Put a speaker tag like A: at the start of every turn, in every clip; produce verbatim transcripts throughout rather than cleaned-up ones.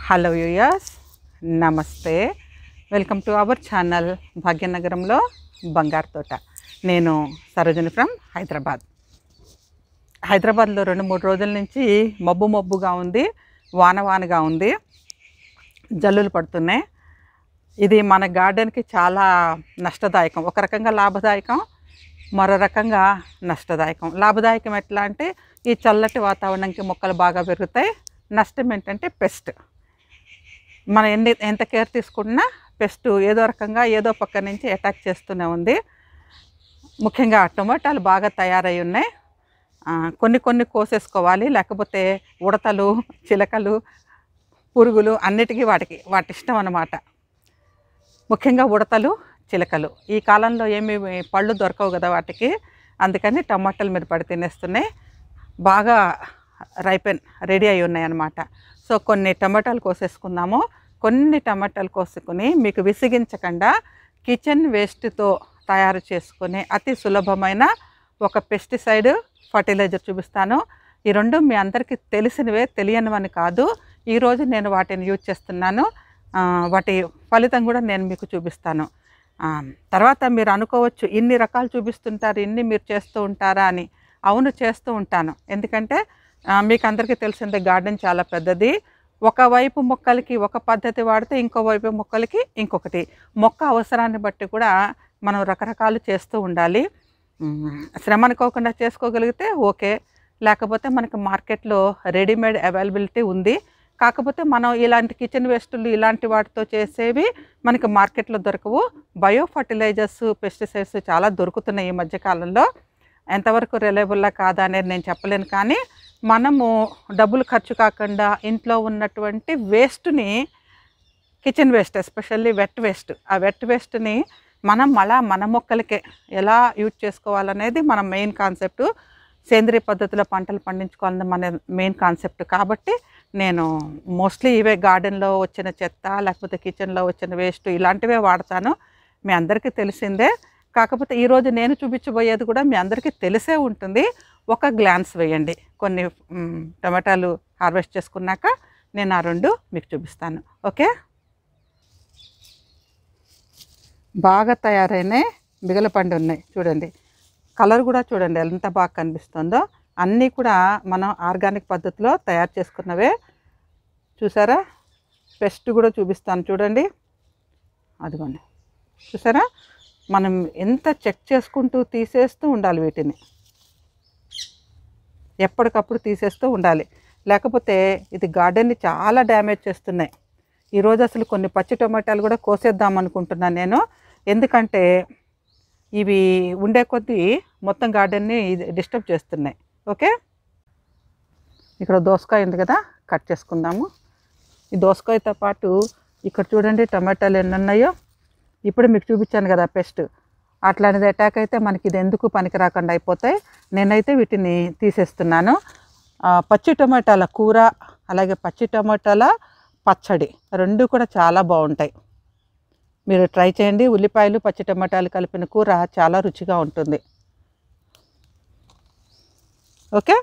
A: Hello viewers, namaste. Welcome to our channel భాగ్యనగరంలో బంగారుతోట. నేను సరోజిని ఫ్రమ్ హైదరాబాద్. హైదరాబాద్లో రెండు మూడు రోజుల నుంచి మబ్బు మబ్బుగా ఉంది, వాన వానగా ఉంది, జల్లులు పడుతున్నాయి. ఇది మన గార్డెన్కి చాలా నష్టదాయకం. ఒక రకంగా లాభదాయకం, మరో రకంగా నష్టదాయకం. లాభదాయకం ఎట్లా అంటే ఈ చల్లటి వాతావరణంకి మొక్కలు బాగా పెరుగుతాయి. నష్టం ఏంటంటే పెస్ట్. మనం ఎన్ని ఎంత కేర్ తీసుకున్నా పెస్ట్ ఏదో రకంగా ఏదో పక్క నుంచి అటాక్ చేస్తూనే ఉంది. ముఖ్యంగా టొమాటోలు బాగా తయారై ఉన్నాయి. కొన్ని కొన్ని కోసేసుకోవాలి, లేకపోతే ఉడతలు, చిలకలు, పురుగులు అన్నిటికీ వాటికి వాటి ఇష్టం అన్నమాట. ముఖ్యంగా ఉడతలు, చిలకలు. ఈ కాలంలో ఏమి పళ్ళు దొరకవు కదా వాటికి, అందుకని టమాటాల మీద పడి తినేస్తున్నాయి. బాగా రైపెన్ రెడీ అయి ఉన్నాయి అన్నమాట. సో కొన్ని టమాటాలు కోసేసుకుందాము. కొన్ని టమాటాలు కోసుకొని మీకు విసిగించకుండా కిచెన్ వేస్ట్తో తయారు చేసుకునే అతి సులభమైన ఒక పెస్టిసైడ్, ఫర్టిలైజర్ చూపిస్తాను. ఈ రెండు మీ అందరికీ తెలిసినవే, తెలియనివని కాదు. ఈరోజు నేను వాటిని యూజ్ చేస్తున్నాను. వాటి ఫలితం కూడా నేను మీకు చూపిస్తాను. తర్వాత మీరు అనుకోవచ్చు, ఇన్ని రకాలు చూపిస్తుంటారు, ఇన్ని మీరు చేస్తూ ఉంటారా అని. అవును, చేస్తూ ఉంటాను. ఎందుకంటే మీకు అందరికీ తెలిసిందే, గార్డెన్ చాలా పెద్దది. ఒకవైపు మొక్కలకి ఒక పద్ధతి వాడితే ఇంకోవైపు మొక్కలకి ఇంకొకటి. మొక్క అవసరాన్ని బట్టి కూడా మనం రకరకాలు చేస్తూ ఉండాలి. శ్రమ అనుకోకుండా చేసుకోగలిగితే ఓకే, లేకపోతే మనకి మార్కెట్లో రెడీమేడ్ అవైలబిలిటీ ఉంది. కాకపోతే మనం ఇలాంటి కిచెన్ వేస్టులు ఇలాంటి వాటితో చేసేవి మనకి మార్కెట్లో దొరకవు. బయో ఫర్టిలైజర్స్, పెస్టిసైడ్స్ చాలా దొరుకుతున్నాయి ఈ మధ్యకాలంలో. ఎంతవరకు రిలయబుల్లా కాదా అనేది నేను చెప్పలేను. కానీ మనము డబ్బులు ఖర్చు కాకుండా ఇంట్లో ఉన్నటువంటి వేస్ట్ని, kitchen waste especially wet waste, ఆ వెట్ వేస్ట్ని మనం మళ్ళా మన మొక్కలకే ఎలా యూజ్ చేసుకోవాలనేది మన మెయిన్ కాన్సెప్ట్. సేంద్రియ పద్ధతిలో పంటలు పండించుకోవాలని మన మెయిన్ కాన్సెప్ట్. కాబట్టి నేను మోస్ట్లీ ఇవే గార్డెన్లో వచ్చిన చెత్త, లేకపోతే కిచెన్లో వచ్చిన వేస్ట్ ఇలాంటివే వాడతాను. మీ అందరికీ తెలిసిందే. కాకపోతే ఈరోజు నేను చూపించబోయేది కూడా మీ అందరికీ తెలిసే ఉంటుంది. ఒక గ్లాన్స్ వేయండి. కొన్ని టమాటాలు హార్వెస్ట్ చేసుకున్నాక నేను ఆ రెండు మీకు చూపిస్తాను. ఓకే, బాగా తయారైనాయి, మిగలపండు ఉన్నాయి. చూడండి, కలర్ కూడా చూడండి ఎంత బాగా కనిపిస్తుందో. అన్నీ కూడా మనం ఆర్గానిక్ పద్ధతిలో తయారు చేసుకున్నవే. చూసారా, పెస్ట్ కూడా చూపిస్తాను చూడండి. అదిగోండి, చూసారా, మనం ఎంత చెక్ చేసుకుంటూ తీసేస్తూ ఉండాలి. వీటిని ఎప్పటికప్పుడు తీసేస్తూ ఉండాలి, లేకపోతే ఇది గార్డెన్ని చాలా డ్యామేజ్ చేస్తున్నాయి. ఈరోజు అసలు కొన్ని పచ్చి టొమాటాలు కూడా కోసేద్దాం అనుకుంటున్నాను నేను. ఎందుకంటే ఇవి ఉండే కొద్దీ మొత్తం గార్డెన్ని డిస్టర్బ్ చేస్తున్నాయి. ఓకే, ఇక్కడ దోసకాయ ఉంది కదా, కట్ చేసుకుందాము. ఈ దోసకాయతో పాటు ఇక్కడ చూడండి టమాటాలు ఎన్ని ఉన్నాయో. ఇప్పుడు మీకు చూపించాను కదా పెస్ట్, అట్లాంటిది అటాక్ అయితే మనకి ఇది ఎందుకు పనికి రాకుండా అయిపోతాయి. నేనైతే వీటిని తీసేస్తున్నాను. పచ్చి టమాటాల కూర, అలాగే పచ్చి టమాటాల పచ్చడి రెండు కూడా చాలా బాగుంటాయి. మీరు ట్రై చేయండి. ఉల్లిపాయలు, పచ్చి టమాటాలు కలిపిన కూర చాలా రుచిగా ఉంటుంది. ఓకే,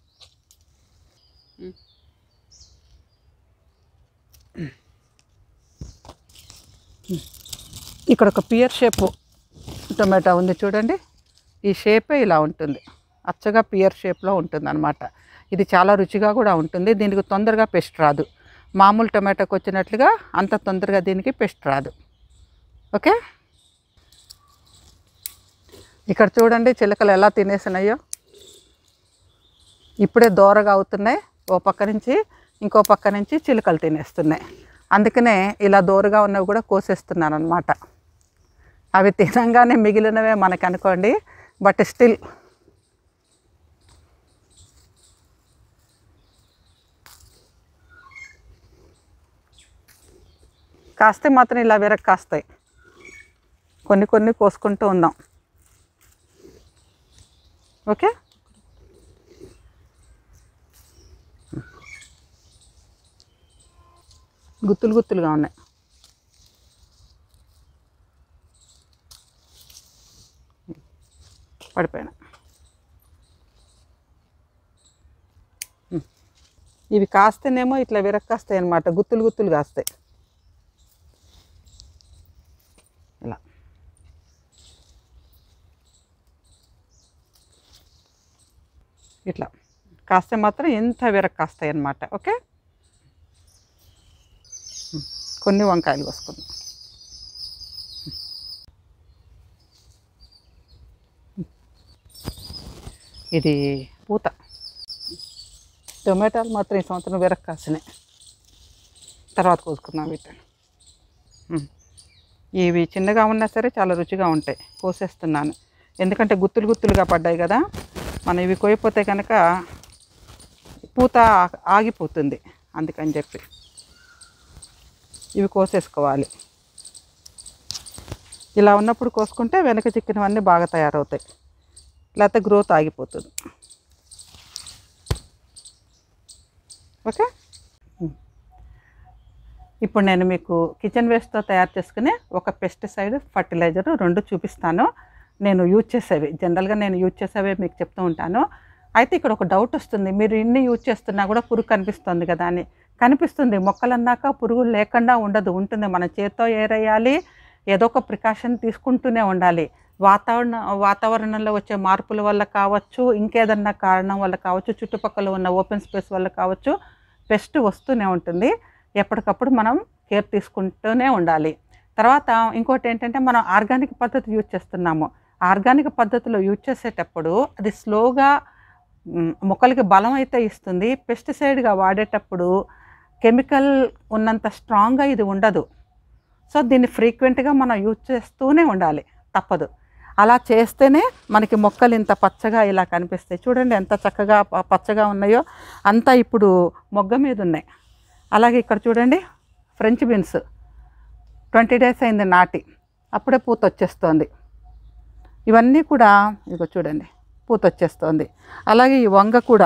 A: ఇక్కడ ఒక పియర్ షేపు టొమాటో ఉంది చూడండి. ఈ షేపే ఇలా ఉంటుంది, అచ్చగా పియర్ షేప్లో ఉంటుంది అన్నమాట. ఇది చాలా రుచిగా కూడా ఉంటుంది. దీనికి తొందరగా పెస్ట్ రాదు. మామూలు టొమాటోకి వచ్చినట్లుగా అంత తొందరగా దీనికి పెస్ట్ రాదు. ఓకే, ఇక్కడ చూడండి చిలకలు ఎలా తినేసినాయో. ఇప్పుడే దోరగా అవుతున్నాయి. ఓ పక్క నుంచి ఇంకో పక్క నుంచి చిలుకలు తినేస్తున్నాయి. అందుకనే ఇలా దోరగా ఉన్నవి కూడా కోసేస్తున్నాను అన్నమాట. అవి తినంగానే మిగిలినవే మనకు అనుకోండి, బట్ స్టిల్ కాస్తే మాత్రం ఇలా వెరక్ కాస్తాయి. కొన్ని కొన్ని కోసుకుంటూ ఉందాం. ఓకే, గుత్తులు గుత్తులుగా ఉన్నాయి. పడిపోయినా ఇవి కాస్తేనేమో ఇట్లా విరక్కాస్తాయి అన్నమాట, గుత్తులు గుత్తులు కాస్తాయి ఇలా. ఇట్లా కాస్తే మాత్రం ఎంత విరక్కాస్తాయి అన్నమాట. ఓకే, కొన్ని వంకాయలు కోసుకుందాం. ఇది పూత. టొమాటోలు మాత్రం ఈ సంవత్సరం విరక్కాసినాయి, తర్వాత కోసుకుందాం వీటిని. ఇవి చిన్నగా ఉన్నా సరే చాలా రుచిగా ఉంటాయి. కోసేస్తున్నాను ఎందుకంటే గుత్తులు గుత్తులుగా పడ్డాయి కదా, మనం ఇవి కోయిపోతే కనుక పూత ఆగిపోతుంది, అందుకని చెప్పి ఇవి కోసేసుకోవాలి. ఇలా ఉన్నప్పుడు కోసుకుంటే వెనక చిక్కినవన్నీ బాగా తయారవుతాయి, లేకపోతే గ్రోత్ ఆగిపోతుంది. ఓకే, ఇప్పుడు నేను మీకు కిచెన్ వేస్ట్తో తయారు చేసుకునే ఒక పెస్టిసైడ్, ఫర్టిలైజర్ రెండు చూపిస్తాను. నేను యూజ్ చేసేవి, జనరల్గా నేను యూజ్ చేసేవి మీకు చెప్తూ ఉంటాను. అయితే ఇక్కడ ఒక డౌట్ వస్తుంది, మీరు ఇన్ని యూజ్ చేస్తున్నా కూడా పురుగు కనిపిస్తుంది కదా అని. కనిపిస్తుంది, మొక్కలు అన్నాక పురుగు లేకుండా ఉండదు, ఉంటుంది. మన చేత్తో ఏరేయాలి, ఏదో ఒక ప్రికాషన్ తీసుకుంటూనే ఉండాలి. వాతావరణ వాతావరణంలో వచ్చే మార్పుల వల్ల కావచ్చు, ఇంకేదన్నా కారణం వల్ల కావచ్చు, చుట్టుపక్కల ఉన్న ఓపెన్ స్పేస్ వల్ల కావచ్చు, పెస్ట్ వస్తూనే ఉంటుంది. ఎప్పటికప్పుడు మనం కేర్ తీసుకుంటూనే ఉండాలి. తర్వాత ఇంకోటి ఏంటంటే, మనం ఆర్గానిక్ పద్ధతి యూజ్ చేస్తున్నాము. ఆర్గానిక్ పద్ధతిలో యూజ్ చేసేటప్పుడు అది స్లోగా మొక్కలకి బలం అయితే ఇస్తుంది. పెస్టిసైడ్గా వాడేటప్పుడు కెమికల్ ఉన్నంత స్ట్రాంగ్గా ఇది ఉండదు. సో దీన్ని ఫ్రీక్వెంట్గా మనం యూజ్ చేస్తూనే ఉండాలి, తప్పదు. అలా చేస్తేనే మనకి మొక్కలు ఇంత పచ్చగా ఇలా కనిపిస్తాయి. చూడండి ఎంత చక్కగా పచ్చగా ఉన్నాయో, అంతా ఇప్పుడు మొగ్గ మీద ఉన్నాయి. అలాగే ఇక్కడ చూడండి, ఫ్రెంచ్ బీన్స్ ట్వంటీ డేస్ అయింది నాటి, అప్పుడే పూత వచ్చేస్తోంది. ఇవన్నీ కూడా ఇదిగో చూడండి పూత వచ్చేస్తోంది. అలాగే ఈ వంగ కూడా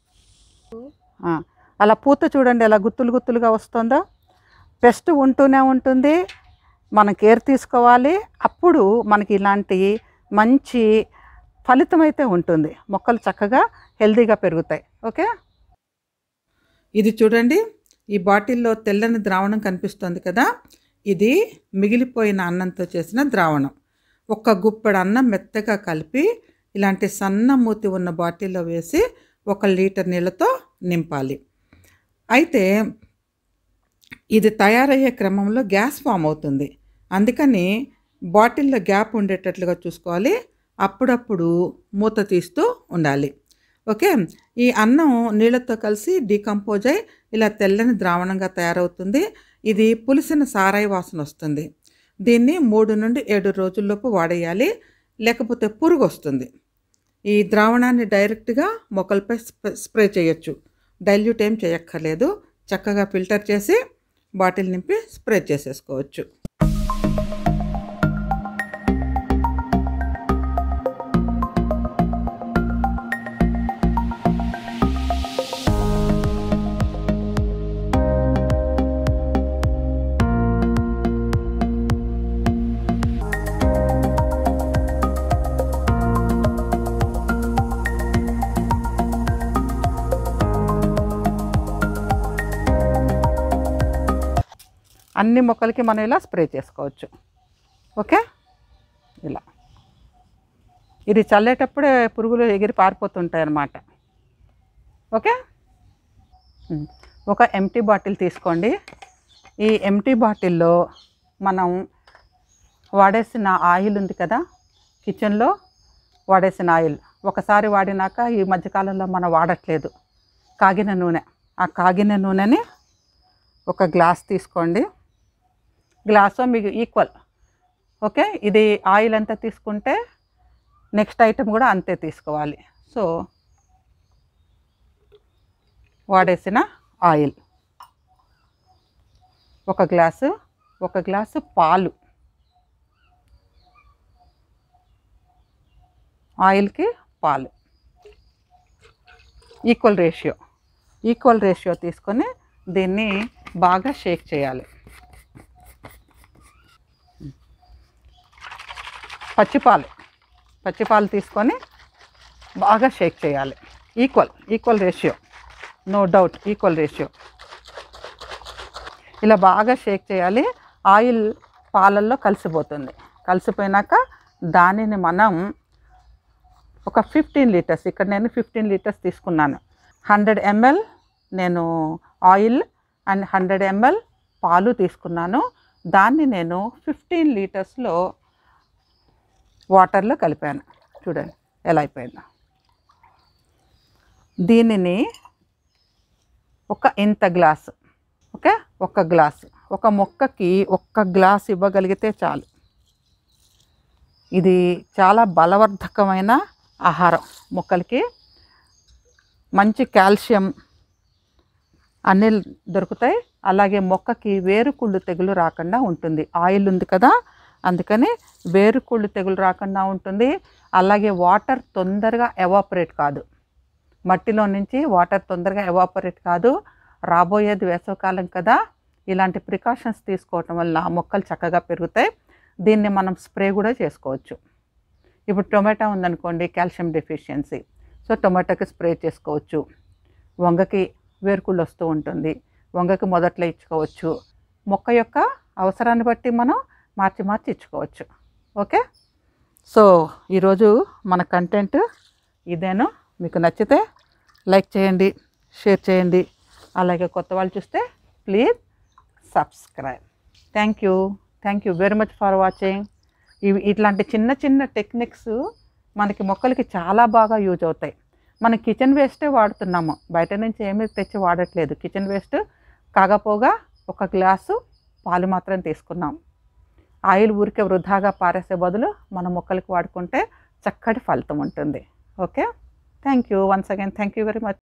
A: అలా పూత చూడండి ఎలా గుత్తులు గుత్తులుగా వస్తుందో. పెస్ట్ ఉంటూనే ఉంటుంది, మనం కేర్ తీసుకోవాలి. అప్పుడు మనకి ఇలాంటి మంచి ఫలితం అయితే ఉంటుంది, మొక్కలు చక్కగా హెల్తీగా పెరుగుతాయి. ఓకే, ఇది చూడండి, ఈ బాటిల్లో తెల్లని ద్రావణం కనిపిస్తుంది కదా, ఇది మిగిలిపోయిన అన్నంతో చేసిన ద్రావణం. ఒక్క గుప్పెడు అన్నం మెత్తగా కలిపి ఇలాంటి సన్న మూతి ఉన్న బాటిల్లో వేసి ఒక లీటర్ నీళ్ళతో నింపాలి. అయితే ఇది తయారయ్యే క్రమంలో గ్యాస్ ఫామ్ అవుతుంది, అందుకని బాటిల్లో గ్యాప్ ఉండేటట్లుగా చూసుకోవాలి. అప్పుడప్పుడు మూత తీస్తూ ఉండాలి. ఓకే, ఈ అన్నం నీళ్ళతో కలిసి డీకంపోజ్ అయ్యి ఇలా తెల్లని ద్రావణంగా తయారవుతుంది. ఇది పులిసిన సారాయి వాసన వస్తుంది. దీన్ని మూడు నుండి ఏడు రోజుల్లోపు వాడేయాలి, లేకపోతే పురుగు వస్తుంది. ఈ ద్రావణాన్ని డైరెక్ట్గా మొక్కలపై స్ప్రే చేయొచ్చు, డైల్యూట్ ఏం చేయక్కర్లేదు. చక్కగా ఫిల్టర్ చేసి బాటిల్ నింపి స్ప్రే చేసేసుకోవచ్చు. అన్ని మొక్కలకి మనం ఇలా స్ప్రే చేసుకోవచ్చు. ఓకే, ఇలా ఇది చల్లేటప్పుడే పురుగులు ఎగిరి పారిపోతుంటాయి అన్నమాట. ఓకే, ఒక ఎంటీ బాటిల్ తీసుకోండి. ఈ ఎంటీ బాటిల్లో మనం వాడేసిన ఆయిల్ ఉంది కదా, కిచెన్లో వాడేసిన ఆయిల్ ఒకసారి వాడినాక ఈ మధ్యకాలంలో మనం వాడట్లేదు, కాగిన నూనె. ఆ కాగిన నూనెని ఒక గ్లాస్ తీసుకోండి, గ్లాసు మీకు ఈక్వల్. ఓకే, ఇది ఆయిల్ ఎంత తీసుకుంటే నెక్స్ట్ ఐటెం కూడా అంతే తీసుకోవాలి. సో వాడేసిన ఆయిల్ ఒక గ్లాసు, ఒక గ్లాసు పాలు, ఆయిల్కి పాలు ఈక్వల్ రేషియో ఈక్వల్ రేషియో తీసుకొని దీన్ని బాగా షేక్ చేయాలి. పచ్చిపాలు పచ్చిపాలు తీసుకొని బాగా షేక్ చేయాలి, equal equal ratio. No doubt equal ratio. ఇలా బాగా షేక్ చేయాలి. ఆయిల్ పాలల్లో కలిసిపోతుంది. కలిసిపోయినాక దానిని మనం ఒక ఫిఫ్టీన్ లీటర్స్, ఇక్కడ నేను ఫిఫ్టీన్ లీటర్స్ తీసుకున్నాను. హండ్రెడ్ ఎంఎల్ నేను ఆయిల్ అండ్ హండ్రెడ్ ఎంఎల్ పాలు తీసుకున్నాను. దాన్ని నేను ఫిఫ్టీన్ లీటర్స్లో వాటర్లో కలిపాను. చూడండి ఎలా అయిపోయిందో. దీనిని ఒక ఇంత గ్లాసు, ఓకే, ఒక గ్లాసు, ఒక మొక్కకి ఒక్క గ్లాస్ ఇవ్వగలిగితే చాలు. ఇది చాలా బలవర్ధకమైన ఆహారం. మొక్కలకి మంచి కాల్షియం అన్నీ దొరుకుతాయి. అలాగే మొక్కకి వేరుకుళ్ళు తెగులు రాకుండా ఉంటుంది. ఆయిల్ ఉంది కదా, అందుకని వేరుకుళ్ళు తెగులు రాకుండా ఉంటుంది. అలాగే వాటర్ తొందరగా ఎవాపరేట్ కాదు, మట్టిలో నుంచి వాటర్ తొందరగా ఎవాపరేట్ కాదు. రాబోయేది వేసవికాలం కదా, ఇలాంటి ప్రికాషన్స్ తీసుకోవటం వల్ల మొక్కలు చక్కగా పెరుగుతాయి. దీన్ని మనం స్ప్రే కూడా చేసుకోవచ్చు. ఇప్పుడు టొమాటో ఉందనుకోండి, కాల్షియం డెఫిషియన్సీ, సో టొమాటోకి స్ప్రే చేసుకోవచ్చు. వంగకి వేరుకుళ్ళు వస్తూ ఉంటుంది, వంగకి మొదట్లో ఇచ్చుకోవచ్చు. మొక్క యొక్క అవసరాన్ని బట్టి మనం మార్చి మార్చి ఇచ్చుకోవచ్చు. ఓకే, సో ఈరోజు మన కంటెంట్ ఇదేను. మీకు నచ్చితే లైక్ చేయండి, షేర్ చేయండి. అలాగే కొత్త వాళ్ళు చూస్తే please subscribe. Thank you thank you very much for watching. ఇవి ఇట్లాంటి చిన్న చిన్న టెక్నిక్స్ మనకి మొక్కలకి చాలా బాగా యూజ్ అవుతాయి. మనం కిచెన్ వేస్టే వాడుతున్నాము, బయట నుంచి ఏమీ తెచ్చి వాడట్లేదు. కిచెన్ వేస్ట్ కాకపోగా ఒక గ్లాసు పాలు మాత్రం తీసుకున్నాం. ఆయిల్ ఊరికే వృధాగా పారేసే బదులు మన మొక్కలకి వాడుకుంటే చక్కటి ఫలితం ఉంటుంది. Okay, thank you once again. Thank you very much.